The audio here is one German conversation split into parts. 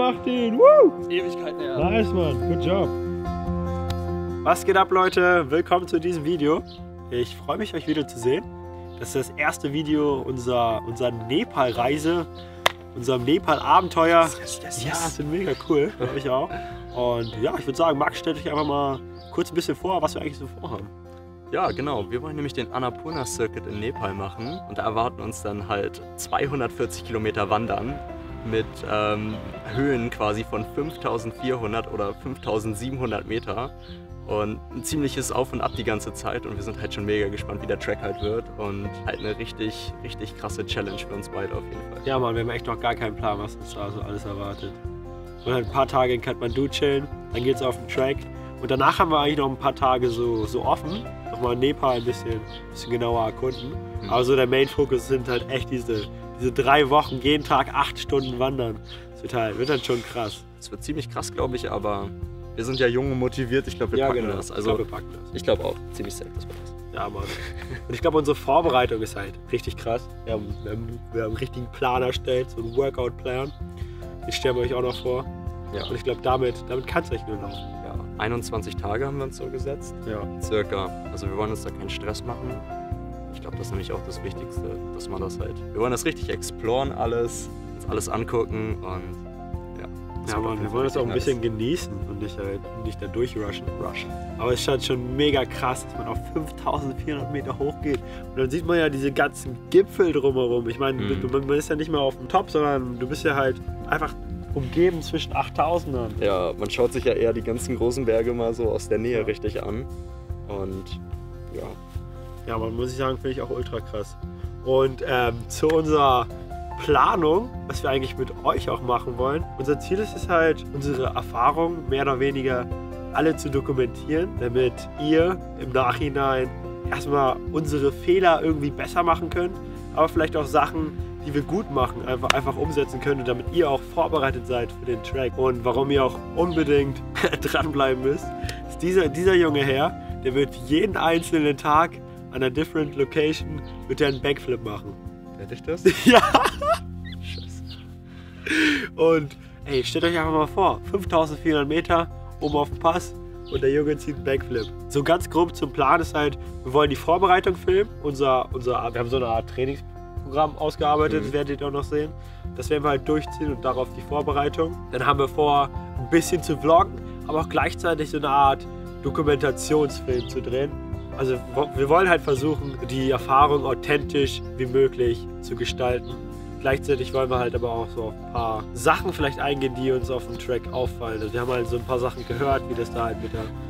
gemacht ihn! Woo! Ewigkeiten her. Nice, Mann. Good job. Was geht ab, Leute? Willkommen zu diesem Video. Ich freue mich, euch wieder zu sehen. Das ist das erste Video unserer Nepal-Reise, unserem Nepal-Abenteuer. Yes. Ja, das ist mega cool. Für euch auch. Und ja, ich würde sagen, Max, stellt euch einfach mal kurz ein bisschen vor, was wir eigentlich so vorhaben. Ja, genau. Wir wollen nämlich den Annapurna Circuit in Nepal machen. Und da erwarten uns dann halt 240 Kilometer Wandern mit Höhen quasi von 5400 oder 5700 Meter. Und ein ziemliches Auf und Ab die ganze Zeit. Und wir sind halt schon mega gespannt, wie der Track halt wird. Und halt eine richtig krasse Challenge für uns beide auf jeden Fall. Ja, Mann, wir haben echt noch gar keinen Plan, was uns da so alles erwartet. Wir wollen halt ein paar Tage in Kathmandu chillen, dann geht's auf den Track. Und danach haben wir eigentlich noch ein paar Tage so offen. Nochmal Nepal ein bisschen genauer erkunden. Aber so der Main-Fokus sind halt echt diese 3 Wochen, jeden Tag 8 Stunden wandern. Das wird dann schon krass. Es wird ziemlich krass, glaube ich, aber wir sind ja jung und motiviert. Ich glaube, wir packen das. Also, wir packen das. Ich glaube auch. Ziemlich safe, das wird das. Ja, Mann. Und ich glaube, unsere Vorbereitung ist halt richtig krass. Wir haben einen richtigen Plan erstellt, so einen Workout-Plan. Den stellen wir euch auch noch vor. Ja. Und ich glaube, damit kann es euch nur laufen. Ja, 21 Tage haben wir uns so gesetzt. Ja. Circa. Also wir wollen uns da keinen Stress machen. Ich glaube, das ist nämlich auch das Wichtigste, dass man das halt... Wir wollen das richtig exploren, uns alles angucken und ja. Ja, Mann, wir wollen das auch ein bisschen genießen und nicht da durchrushen. Aber es ist halt schon mega krass, dass man auf 5400 Meter hochgeht. Und dann sieht man ja diese ganzen Gipfel drumherum. Ich meine, man ist ja nicht mehr auf dem Top, sondern du bist ja halt einfach umgeben zwischen 8000ern. Ja, man schaut sich ja eher die ganzen großen Berge mal so aus der Nähe richtig an. Und ja. Ja, man muss ich sagen, finde ich auch ultra krass. Und zu unserer Planung, was wir eigentlich mit euch auch machen wollen. Unser Ziel ist es halt, unsere Erfahrungen mehr oder weniger alle zu dokumentieren, damit ihr im Nachhinein erstmal unsere Fehler irgendwie besser machen könnt, aber vielleicht auch Sachen, die wir gut machen, einfach umsetzen können, damit ihr auch vorbereitet seid für den Track. Und warum ihr auch unbedingt dranbleiben müsst, ist dieser junge Herr, der wird jeden einzelnen Tag an einer different location wird er einen Backflip machen. Hätte ich das? Ja! Scheiße. Und ey, stellt euch einfach mal vor, 5400 Meter oben auf dem Pass und der Junge zieht einen Backflip. So ganz grob zum Plan ist halt, wir wollen die Vorbereitung filmen. Wir haben so eine Art Trainingsprogramm ausgearbeitet, das werdet ihr auch noch sehen. Das werden wir halt durchziehen und darauf die Vorbereitung. Dann haben wir vor, ein bisschen zu vloggen, aber auch gleichzeitig so eine Art Dokumentationsfilm zu drehen. Also wir wollen halt versuchen, die Erfahrung authentisch wie möglich zu gestalten. Gleichzeitig wollen wir halt aber auch so auf ein paar Sachen vielleicht eingehen, die uns auf dem Track auffallen. Also wir haben halt so ein paar Sachen gehört, wie das da halt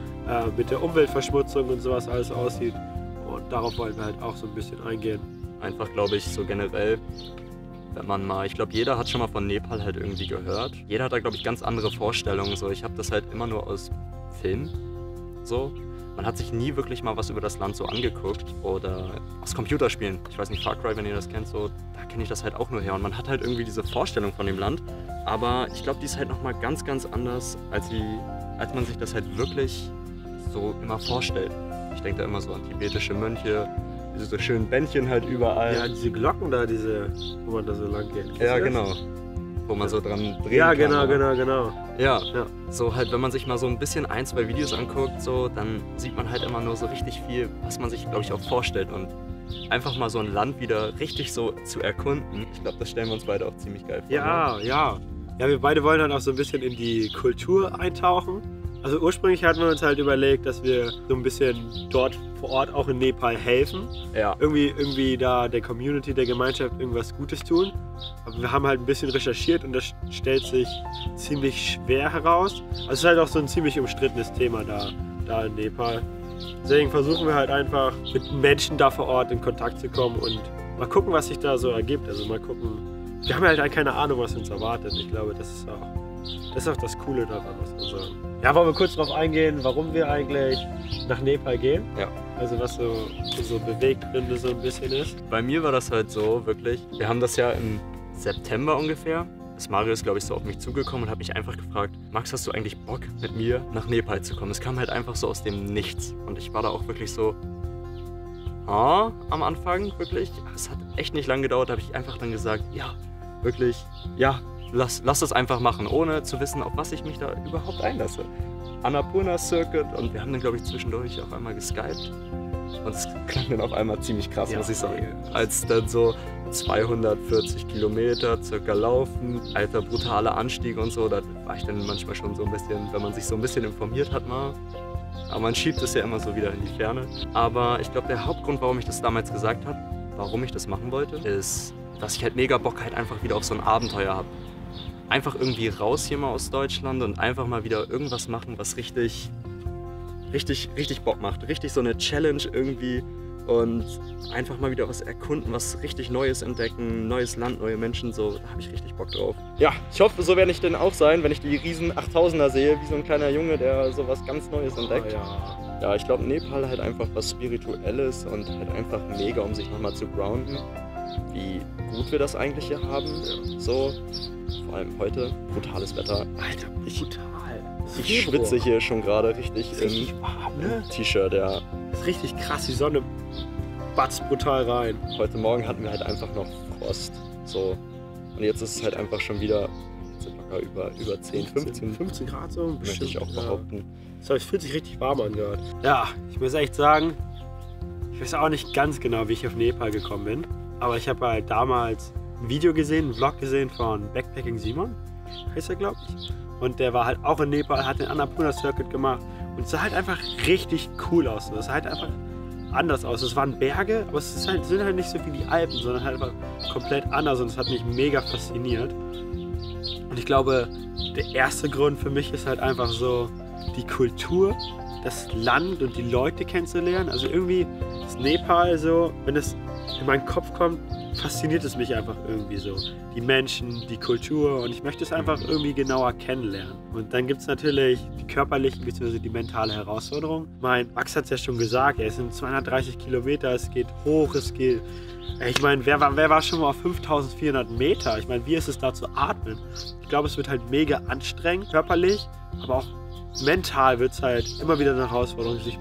mit der Umweltverschmutzung und sowas alles aussieht. Und darauf wollen wir halt auch so ein bisschen eingehen. Einfach, glaube ich, so generell, wenn man mal, ich glaube, jeder hat schon mal von Nepal halt irgendwie gehört. Jeder hat da, glaube ich, ganz andere Vorstellungen. So, ich habe das halt immer nur aus Filmen so. Man hat sich nie wirklich mal was über das Land so angeguckt oder aus Computerspielen. Ich weiß nicht, Far Cry, wenn ihr das kennt, so, da kenne ich das halt auch nur her. Und man hat halt irgendwie diese Vorstellung von dem Land, aber ich glaube, die ist halt nochmal ganz anders, als man sich das halt wirklich so immer vorstellt. Ich denke da immer so an tibetische Mönche, diese schönen Bändchen halt überall. Ja, diese Glocken da, wo man da so lang geht. Ja, genau. Wo man so dran drehen ja, kann. Genau. Ja, so halt, wenn man sich mal so ein bisschen 1, 2 Videos anguckt, so, dann sieht man halt immer nur so richtig viel, was man sich, glaube ich, auch vorstellt. Und einfach mal so ein Land wieder richtig so zu erkunden, ich glaube, das stellen wir uns beide auch ziemlich geil vor. Ja. Ja, wir beide wollen halt auch so ein bisschen in die Kultur eintauchen. Also ursprünglich hatten wir uns halt überlegt, dass wir so ein bisschen dort vor Ort auch in Nepal helfen. Ja. Irgendwie da der Community, der Gemeinschaft irgendwas Gutes tun. Aber wir haben halt ein bisschen recherchiert und das stellt sich ziemlich schwer heraus. Also es ist halt auch so ein ziemlich umstrittenes Thema da in Nepal. Deswegen versuchen wir halt einfach mit Menschen da vor Ort in Kontakt zu kommen und mal gucken, was sich da so ergibt. Also mal gucken. Wir haben halt keine Ahnung, was uns erwartet. Ich glaube, das ist auch das Coole daran, was wir sagen. Ja, wollen wir kurz darauf eingehen, warum wir eigentlich nach Nepal gehen? Ja. Also was so unsere Beweggründe so ein bisschen ist. Bei mir war das halt so, wirklich, wir haben das ja im September ungefähr. Mario ist, glaube ich, so auf mich zugekommen und hat mich einfach gefragt, Max, hast du eigentlich Bock, mit mir nach Nepal zu kommen? Es kam halt einfach so aus dem Nichts. Und ich war da auch wirklich so, am Anfang, wirklich. Es hat echt nicht lange gedauert, da habe ich einfach dann gesagt, ja, wirklich, ja, lass das einfach machen, ohne zu wissen, auf was ich mich da überhaupt einlasse. Annapurna Circuit und wir haben dann, glaube ich, zwischendurch auf einmal geskypt. Und es klang dann auf einmal ziemlich krass, muss ich sagen. Als dann so 240 Kilometer circa laufen, alter brutaler Anstieg und so, da war ich dann manchmal schon so ein bisschen, wenn man sich so ein bisschen informiert hat mal. Aber man schiebt es ja immer so wieder in die Ferne. Aber ich glaube, der Hauptgrund, warum ich das damals gesagt habe, warum ich das machen wollte, ist, dass ich halt mega Bock halt einfach wieder auf so ein Abenteuer habe. Einfach irgendwie raus hier mal aus Deutschland und einfach mal wieder irgendwas machen, was richtig Bock macht. Richtig so eine Challenge irgendwie und einfach mal wieder was erkunden, was richtig Neues entdecken, neues Land, neue Menschen, so, da habe ich richtig Bock drauf. Ja, ich hoffe, so werde ich denn auch sein, wenn ich die riesen 8000er sehe, wie so ein kleiner Junge, der sowas ganz Neues entdeckt. Ja, ich glaube, Nepal halt einfach was Spirituelles und halt einfach mega, um sich nochmal zu grounden, wie gut wir das eigentlich hier haben. So, vor allem heute, brutales Wetter. Alter, brutal. Ich schwitze hier schon gerade richtig im warm, ne? T-Shirt, ja. Das ist richtig krass, die Sonne batzt brutal rein. Heute Morgen hatten wir halt einfach noch Frost, so. Und jetzt ist es halt einfach schon wieder locker über 10, 15 Grad so. Möchte ich auch behaupten. Das heißt, es fühlt sich richtig warm an gerade. Ja, ich muss echt sagen, ich weiß auch nicht ganz genau, wie ich auf Nepal gekommen bin. Aber ich habe halt damals ein Video gesehen, einen Vlog gesehen von Backpacking Simon, heißt er, glaube ich. Und der war halt auch in Nepal, hat den Annapurna Circuit gemacht. Und es sah halt einfach richtig cool aus. Es sah halt einfach anders aus. Es waren Berge, aber es ist halt, sind halt nicht so wie die Alpen, sondern halt einfach komplett anders. Und es hat mich mega fasziniert. Und ich glaube, der erste Grund für mich ist halt einfach so die Kultur, das Land und die Leute kennenzulernen. Also irgendwie ist Nepal so, wenn es in meinen Kopf kommt, fasziniert es mich einfach irgendwie so. Die Menschen, die Kultur und ich möchte es einfach irgendwie genauer kennenlernen. Und dann gibt es natürlich die körperliche bzw. die mentale Herausforderung. Max hat es ja schon gesagt, es sind 230 Kilometer, es geht hoch, es geht... Ich meine, wer war schon mal auf 5400 Meter? Ich meine, wie ist es da zu atmen? Ich glaube, es wird halt mega anstrengend, körperlich, aber auch mental wird es halt immer wieder eine Herausforderung, sich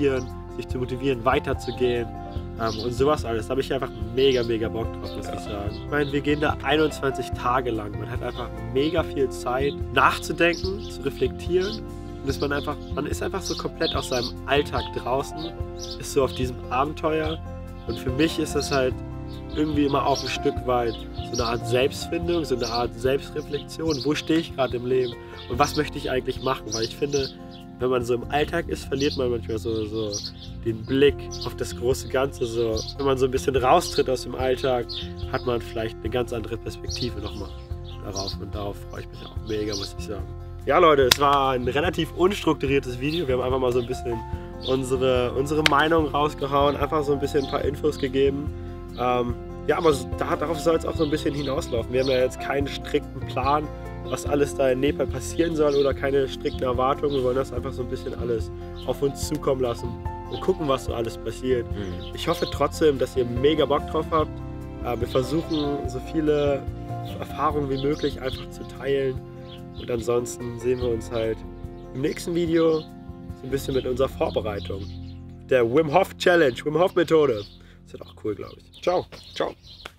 zu motivieren, weiterzugehen. Und sowas alles. Da habe ich einfach mega Bock drauf, muss ich sagen. Ich meine, wir gehen da 21 Tage lang. Man hat einfach mega viel Zeit nachzudenken, zu reflektieren. Und man ist einfach so komplett aus seinem Alltag draußen, ist so auf diesem Abenteuer. Und für mich ist das halt irgendwie immer auch ein Stück weit so eine Art Selbstfindung, so eine Art Selbstreflexion. Wo stehe ich gerade im Leben und was möchte ich eigentlich machen? Weil ich finde, wenn man so im Alltag ist, verliert man manchmal so den Blick auf das große Ganze. So, wenn man so ein bisschen raustritt aus dem Alltag, hat man vielleicht eine ganz andere Perspektive nochmal darauf. Und darauf freue ich mich auch mega, muss ich sagen. Ja Leute, es war ein relativ unstrukturiertes Video. Wir haben einfach mal so ein bisschen unsere Meinung rausgehauen, einfach so ein bisschen ein paar Infos gegeben. Ja, aber darauf soll es auch so ein bisschen hinauslaufen. Wir haben ja jetzt keinen strikten Plan, was alles da in Nepal passieren soll oder keine strikten Erwartungen. Wir wollen das einfach so ein bisschen alles auf uns zukommen lassen und gucken, was so alles passiert. Ich hoffe trotzdem, dass ihr mega Bock drauf habt. Wir versuchen, so viele Erfahrungen wie möglich einfach zu teilen. Und ansonsten sehen wir uns halt im nächsten Video so ein bisschen mit unserer Vorbereitung. Der Wim Hof Challenge, Wim Hof Methode. Das wird auch cool, glaube ich. Ciao. Ciao.